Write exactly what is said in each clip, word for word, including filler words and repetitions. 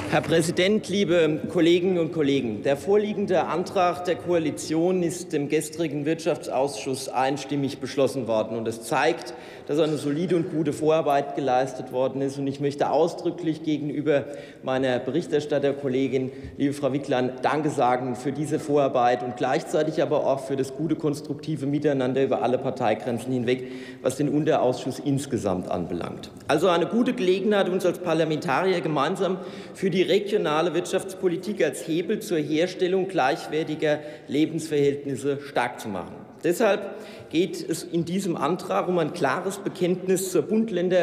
Herr Präsident, liebe Kolleginnen und Kollegen! Der vorliegende Antrag der Koalition ist im gestrigen Wirtschaftsausschuss einstimmig beschlossen worden. Und es zeigt, dass eine solide und gute Vorarbeit geleistet worden ist. Und ich möchte ausdrücklich gegenüber meiner Berichterstatterkollegin, liebe Frau Wicklern, Danke sagen für diese Vorarbeit und gleichzeitig aber auch für das gute, konstruktive Miteinander über alle Parteigrenzen hinweg, was den Unterausschuss insgesamt anbelangt. Also eine gute Gelegenheit, uns als Parlamentarier gemeinsam für die regionale Wirtschaftspolitik als Hebel zur Herstellung gleichwertiger Lebensverhältnisse stark zu machen. Deshalb geht es in diesem Antrag um ein klares Bekenntnis zur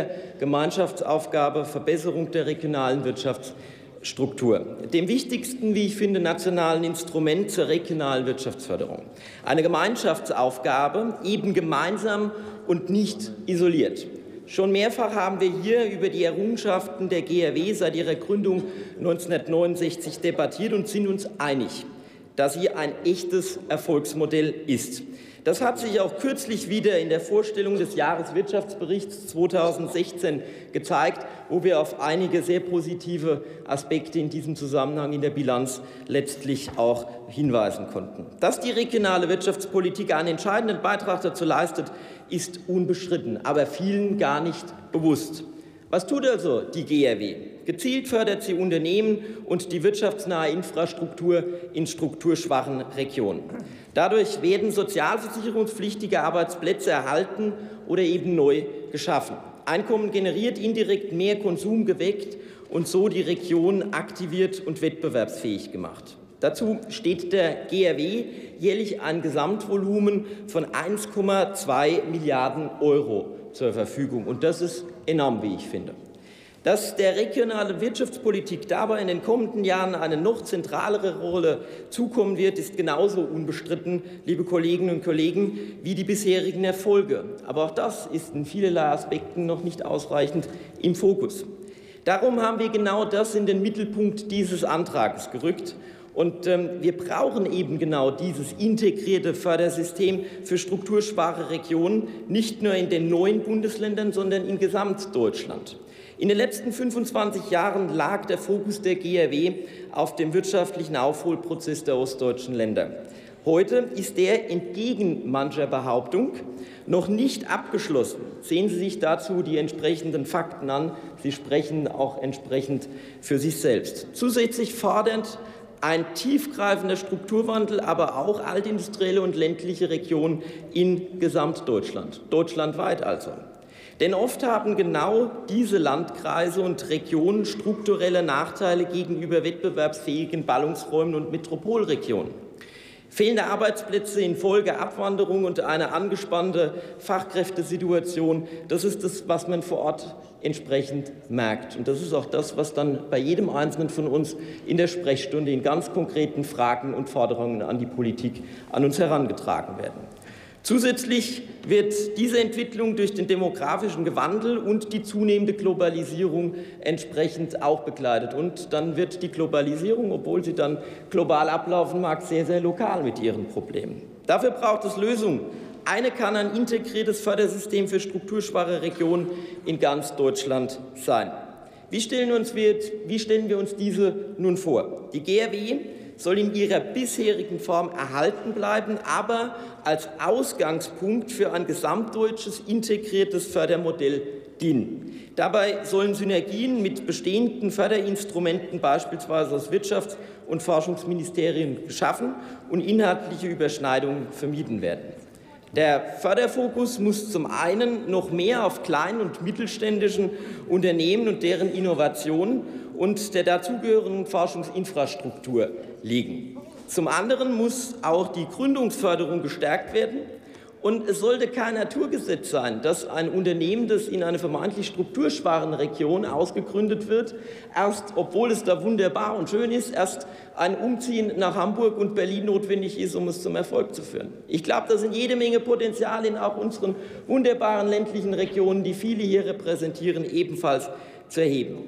Bund-Länder-Gemeinschaftsaufgabe Verbesserung der regionalen Wirtschaftsstruktur, dem wichtigsten, wie ich finde, nationalen Instrument zur regionalen Wirtschaftsförderung. Eine Gemeinschaftsaufgabe, eben gemeinsam und nicht isoliert. Schon mehrfach haben wir hier über die Errungenschaften der G R W seit ihrer Gründung neunzehnhundertneunundsechzig debattiert und sind uns einig, dass sie ein echtes Erfolgsmodell ist. Das hat sich auch kürzlich wieder in der Vorstellung des Jahreswirtschaftsberichts zweitausendsechzehn gezeigt, wo wir auf einige sehr positive Aspekte in diesem Zusammenhang in der Bilanz letztlich auch hinweisen konnten. Dass die regionale Wirtschaftspolitik einen entscheidenden Beitrag dazu leistet, ist unbestritten, aber vielen gar nicht bewusst. Was tut also die G R W? Gezielt fördert sie Unternehmen und die wirtschaftsnahe Infrastruktur in strukturschwachen Regionen. Dadurch werden sozialversicherungspflichtige Arbeitsplätze erhalten oder eben neu geschaffen. Einkommen generiert, indirekt mehr Konsum geweckt und so die Region aktiviert und wettbewerbsfähig gemacht. Dazu steht der G R W jährlich ein Gesamtvolumen von eins Komma zwei Milliarden Euro zur Verfügung. Und das ist enorm, wie ich finde. Dass der regionalen Wirtschaftspolitik dabei in den kommenden Jahren eine noch zentralere Rolle zukommen wird, ist genauso unbestritten, liebe Kolleginnen und Kollegen, wie die bisherigen Erfolge. Aber auch das ist in vielerlei Aspekten noch nicht ausreichend im Fokus. Darum haben wir genau das in den Mittelpunkt dieses Antrags gerückt. Und ähm, wir brauchen eben genau dieses integrierte Fördersystem für strukturschwache Regionen, nicht nur in den neuen Bundesländern, sondern in Gesamtdeutschland. In den letzten fünfundzwanzig Jahren lag der Fokus der G R W auf dem wirtschaftlichen Aufholprozess der ostdeutschen Länder. Heute ist der entgegen mancher Behauptung noch nicht abgeschlossen. Sehen Sie sich dazu die entsprechenden Fakten an. Sie sprechen auch entsprechend für sich selbst. Zusätzlich fordernd ein tiefgreifender Strukturwandel, aber auch altindustrielle und ländliche Regionen in Gesamtdeutschland, deutschlandweit also. Denn oft haben genau diese Landkreise und Regionen strukturelle Nachteile gegenüber wettbewerbsfähigen Ballungsräumen und Metropolregionen. Fehlende Arbeitsplätze infolge Abwanderung und eine angespannte Fachkräftesituation, das ist das, was man vor Ort entsprechend merkt. Und das ist auch das, was dann bei jedem Einzelnen von uns in der Sprechstunde in ganz konkreten Fragen und Forderungen an die Politik an uns herangetragen werden. Zusätzlich wird diese Entwicklung durch den demografischen Wandel und die zunehmende Globalisierung entsprechend auch begleitet. Und dann wird die Globalisierung, obwohl sie dann global ablaufen mag, sehr, sehr lokal mit ihren Problemen. Dafür braucht es Lösungen. Eine kann ein integriertes Fördersystem für strukturschwache Regionen in ganz Deutschland sein. Wie stellen, uns wir, wie stellen wir uns diese nun vor? Die G R W soll in ihrer bisherigen Form erhalten bleiben, aber als Ausgangspunkt für ein gesamtdeutsches integriertes Fördermodell dienen. Dabei sollen Synergien mit bestehenden Förderinstrumenten, beispielsweise aus Wirtschafts- und Forschungsministerien, geschaffen und inhaltliche Überschneidungen vermieden werden. Der Förderfokus muss zum einen noch mehr auf kleinen und mittelständischen Unternehmen und deren Innovationen und der dazugehörigen Forschungsinfrastruktur liegen. Zum anderen muss auch die Gründungsförderung gestärkt werden. Und es sollte kein Naturgesetz sein, dass ein Unternehmen, das in einer vermeintlich strukturschwachen Region ausgegründet wird, erst, obwohl es da wunderbar und schön ist, erst ein Umziehen nach Hamburg und Berlin notwendig ist, um es zum Erfolg zu führen. Ich glaube, da sind jede Menge Potenzial in auch unseren wunderbaren ländlichen Regionen, die viele hier repräsentieren, ebenfalls zu erheben.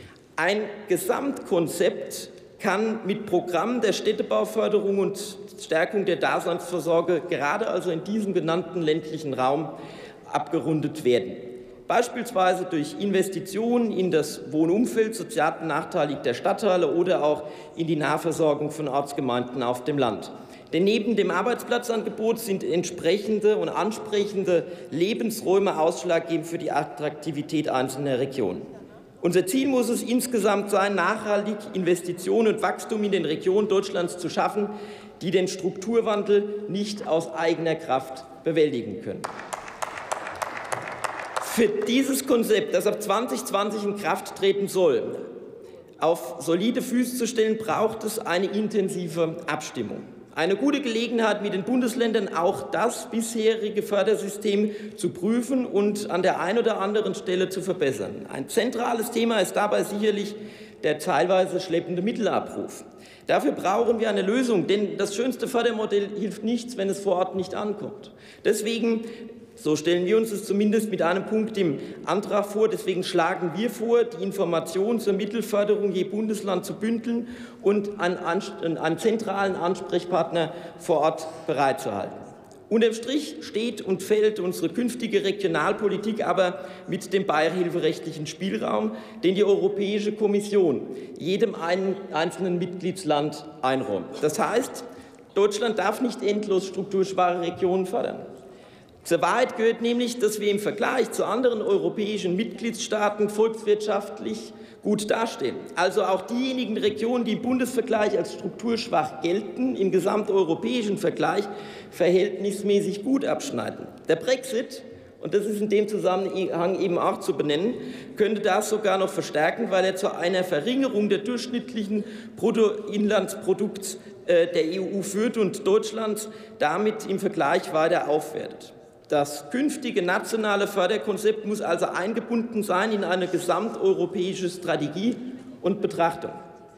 Ein Gesamtkonzept kann mit Programmen der Städtebauförderung und Stärkung der Daseinsvorsorge gerade also in diesem genannten ländlichen Raum abgerundet werden. beispielsweise durch Investitionen in das Wohnumfeld sozial benachteiligter Stadtteile oder auch in die Nahversorgung von Ortsgemeinden auf dem Land. Denn neben dem Arbeitsplatzangebot sind entsprechende und ansprechende Lebensräume ausschlaggebend für die Attraktivität einzelner Regionen. Unser Ziel muss es insgesamt sein, nachhaltig Investitionen und Wachstum in den Regionen Deutschlands zu schaffen, die den Strukturwandel nicht aus eigener Kraft bewältigen können. Für dieses Konzept, das ab zweitausendzwanzig in Kraft treten soll, auf solide Füße zu stellen, braucht es eine intensive Abstimmung. Eine gute Gelegenheit, mit den Bundesländern auch das bisherige Fördersystem zu prüfen und an der einen oder anderen Stelle zu verbessern. Ein zentrales Thema ist dabei sicherlich der teilweise schleppende Mittelabruf. Dafür brauchen wir eine Lösung, denn das schönste Fördermodell hilft nichts, wenn es vor Ort nicht ankommt. Deswegen, so stellen wir uns es zumindest mit einem Punkt im Antrag vor, deswegen schlagen wir vor, die Informationen zur Mittelförderung je Bundesland zu bündeln und einen, einen zentralen Ansprechpartner vor Ort bereitzuhalten. Unterm Strich steht und fällt unsere künftige Regionalpolitik aber mit dem beihilferechtlichen Spielraum, den die Europäische Kommission jedem einzelnen Mitgliedsland einräumt. Das heißt, Deutschland darf nicht endlos strukturschwache Regionen fördern. Zur Wahrheit gehört nämlich, dass wir im Vergleich zu anderen europäischen Mitgliedstaaten volkswirtschaftlich gut dastehen. Also auch diejenigen Regionen, die im Bundesvergleich als strukturschwach gelten, im gesamteuropäischen Vergleich verhältnismäßig gut abschneiden. Der Brexit, und das ist in dem Zusammenhang eben auch zu benennen, könnte das sogar noch verstärken, weil er zu einer Verringerung der durchschnittlichen Bruttoinlandsprodukts der E U führt und Deutschland damit im Vergleich weiter aufwertet. Das künftige nationale Förderkonzept muss also eingebunden sein in eine gesamteuropäische Strategie und Betrachtung.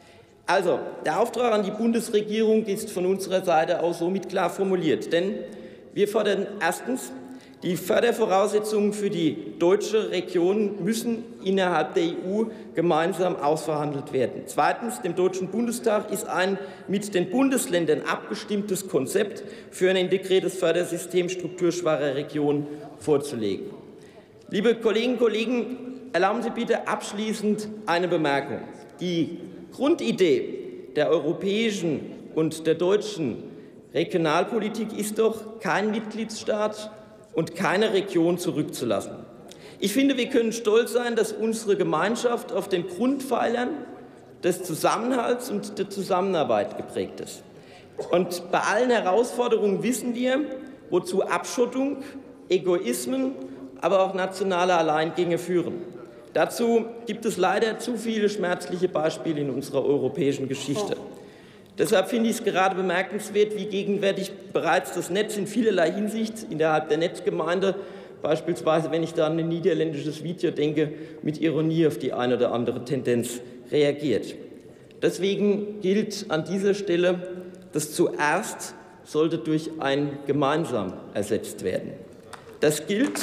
Also, der Auftrag an die Bundesregierung ist von unserer Seite aus somit klar formuliert. Denn wir fordern erstens, die Fördervoraussetzungen für die deutsche Region müssen innerhalb der E U gemeinsam ausverhandelt werden. Zweitens, dem Deutschen Bundestag ist ein mit den Bundesländern abgestimmtes Konzept für ein integriertes Fördersystem strukturschwacher Regionen vorzulegen. Liebe Kolleginnen und Kollegen, erlauben Sie bitte abschließend eine Bemerkung. Die Grundidee der europäischen und der deutschen Regionalpolitik ist doch, kein Mitgliedstaat und keine Region zurückzulassen. Ich finde, wir können stolz sein, dass unsere Gemeinschaft auf den Grundpfeilern des Zusammenhalts und der Zusammenarbeit geprägt ist. Und bei allen Herausforderungen wissen wir, wozu Abschottung, Egoismen, aber auch nationale Alleingänge führen. Dazu gibt es leider zu viele schmerzliche Beispiele in unserer europäischen Geschichte. Deshalb finde ich es gerade bemerkenswert, wie gegenwärtig bereits das Netz in vielerlei Hinsicht innerhalb der Netzgemeinde, beispielsweise wenn ich da an ein niederländisches Video denke, mit Ironie auf die eine oder andere Tendenz reagiert. Deswegen gilt an dieser Stelle, das zuerst sollte durch ein Gemeinsam ersetzt werden. Das gilt,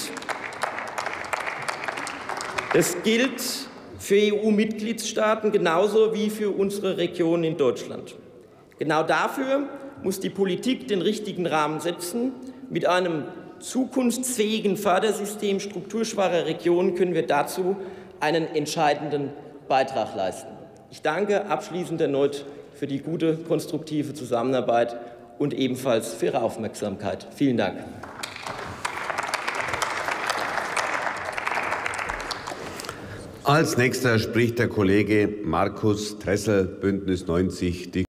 das gilt für E U-Mitgliedstaaten genauso wie für unsere Region in Deutschland. Genau dafür muss die Politik den richtigen Rahmen setzen. Mit einem zukunftsfähigen Fördersystem strukturschwacher Regionen können wir dazu einen entscheidenden Beitrag leisten. Ich danke abschließend erneut für die gute, konstruktive Zusammenarbeit und ebenfalls für Ihre Aufmerksamkeit. Vielen Dank. Als nächster spricht der Kollege Markus Tressel, Bündnis neunzig.